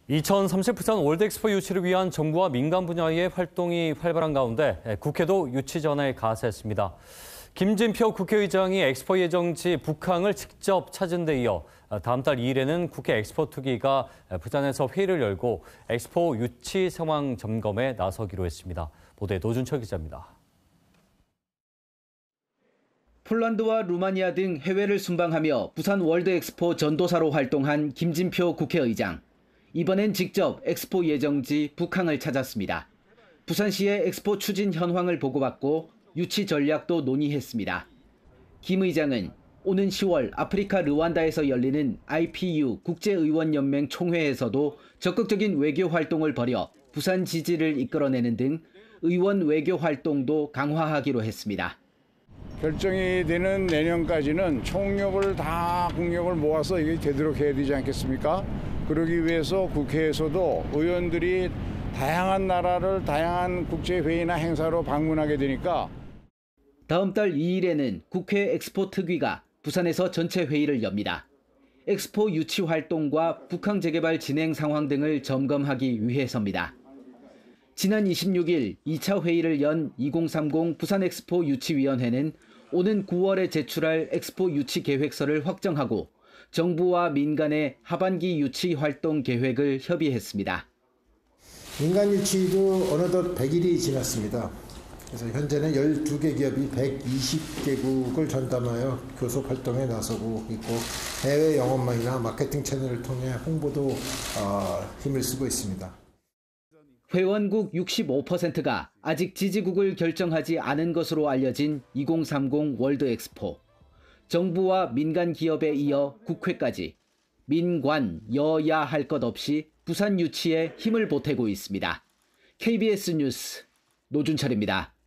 2030 부산 월드엑스포 유치를 위한 정부와 민간 분야의 활동이 활발한 가운데 국회도 유치 전에 가세했습니다. 김진표 국회의장이 엑스포 예정지 북항을 직접 찾은 데 이어 다음 달 2일에는 국회 엑스포 특위가 부산에서 회의를 열고 엑스포 유치 상황 점검에 나서기로 했습니다. 보도에 노준철 기자입니다. 폴란드와 루마니아 등 해외를 순방하며 부산 월드엑스포 전도사로 활동한 김진표 국회의장. 이번엔 직접 엑스포 예정지 북항을 찾았습니다. 부산시의 엑스포 추진 현황을 보고받고 유치 전략도 논의했습니다. 김 의장은 오는 10월 아프리카 르완다에서 열리는 IPU 국제의원연맹 총회에서도 적극적인 외교 활동을 벌여 부산 지지를 이끌어내는 등 의원 외교 활동도 강화하기로 했습니다. 결정이 되는 내년까지는 총력을 다 국력을 모아서 이게 되도록 해야 되지 않겠습니까? 그러기 위해서 국회에서도 의원들이 다양한 나라를 다양한 국제회의나 행사로 방문하게 되니까 다음 달 2일에는 국회 엑스포 특위가 부산에서 전체 회의를 엽니다. 엑스포 유치 활동과 북한 재개발 진행 상황 등을 점검하기 위해서입니다. 지난 26일 2차 회의를 연 2030 부산 엑스포 유치위원회는 오는 9월에 제출할 엑스포 유치 계획서를 확정하고 정부와 민간의 하반기 유치 활동 계획을 협의했습니다. 민간 유치도 어느덧 100일이 지났습니다. 그래서 현재는 12개 기업이 120개국을 전담하여 교섭 활동에 나서고 있고 해외 영업망이나 마케팅 채널을 통해 홍보도 힘을 쓰고 있습니다. 회원국 65%가 아직 지지국을 결정하지 않은 것으로 알려진 2030 월드 엑스포. 정부와 민간 기업에 이어 국회까지 민관, 여야 할 것 없이 부산 유치에 힘을 보태고 있습니다. KBS 뉴스 노준철입니다.